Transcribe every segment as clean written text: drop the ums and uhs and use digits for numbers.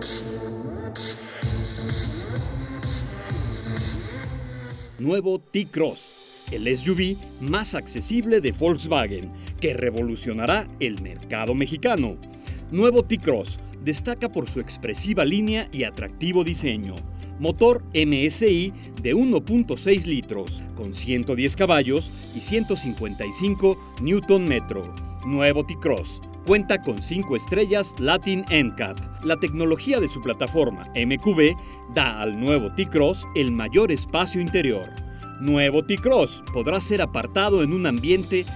Nuevo T-Cross, el SUV más accesible de Volkswagen, que revolucionará el mercado mexicano. Nuevo T-Cross destaca por su expresiva línea y atractivo diseño. Motor MSI de 1.6 litros, con 110 caballos y 155 Nm. Nuevo T-Cross cuenta con 5 estrellas Latin NCAP. La tecnología de su plataforma MQB da al nuevo T-Cross el mayor espacio interior. Nuevo T-Cross podrá ser apartado en un ambiente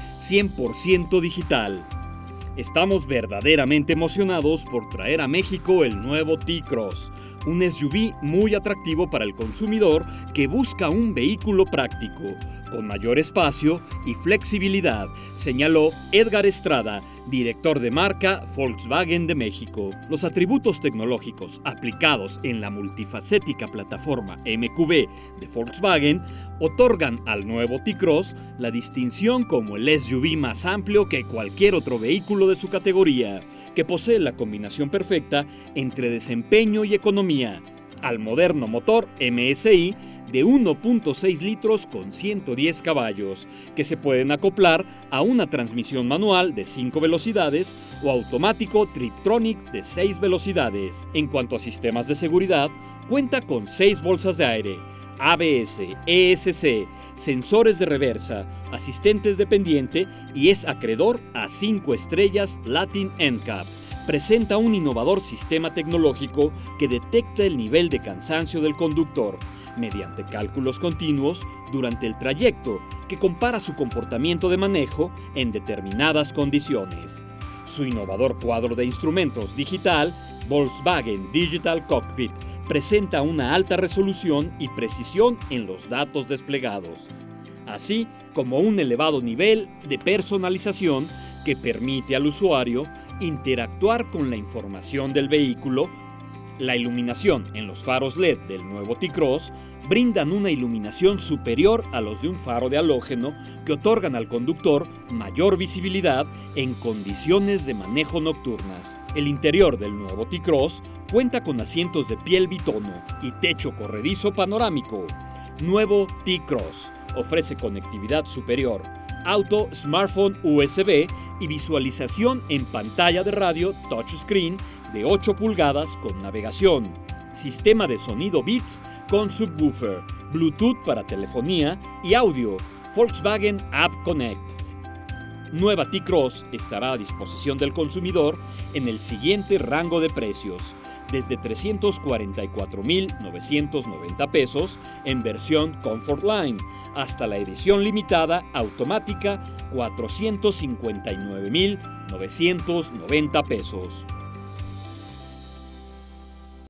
100% digital. Estamos verdaderamente emocionados por traer a México el nuevo T-Cross, un SUV muy atractivo para el consumidor que busca un vehículo práctico, con mayor espacio y flexibilidad, señaló Edgar Estrada, director de marca Volkswagen de México. Los atributos tecnológicos aplicados en la multifacética plataforma MQB de Volkswagen otorgan al nuevo T-Cross la distinción como el SUV más amplio que cualquier otro vehículo de su categoría, que posee la combinación perfecta entre desempeño y economía, al moderno motor MSI de 1.6 litros con 110 caballos, que se pueden acoplar a una transmisión manual de 5 velocidades o automático Triptronic de 6 velocidades. En cuanto a sistemas de seguridad, cuenta con 6 bolsas de aire, ABS, ESC, sensores de reversa, asistentes de pendiente y es acreedor a 5 estrellas Latin NCAP. Presenta un innovador sistema tecnológico que detecta el nivel de cansancio del conductor mediante cálculos continuos durante el trayecto, que compara su comportamiento de manejo en determinadas condiciones. Su innovador cuadro de instrumentos digital, Volkswagen Digital Cockpit, presenta una alta resolución y precisión en los datos desplegados, así como un elevado nivel de personalización que permite al usuario interactuar con la información del vehículo. La iluminación en los faros LED del nuevo T-Cross brindan una iluminación superior a los de un faro de halógeno que otorgan al conductor mayor visibilidad en condiciones de manejo nocturnas. El interior del nuevo T-Cross cuenta con asientos de piel bitono y techo corredizo panorámico. Nuevo T-Cross ofrece conectividad superior, auto, smartphone USB y visualización en pantalla de radio touchscreen de 8 pulgadas con navegación, sistema de sonido Beats con subwoofer, Bluetooth para telefonía y audio, Volkswagen App Connect. Nueva T-Cross estará a disposición del consumidor en el siguiente rango de precios, desde 344,990 pesos en versión Comfort Line, hasta la edición limitada automática 459,990 pesos.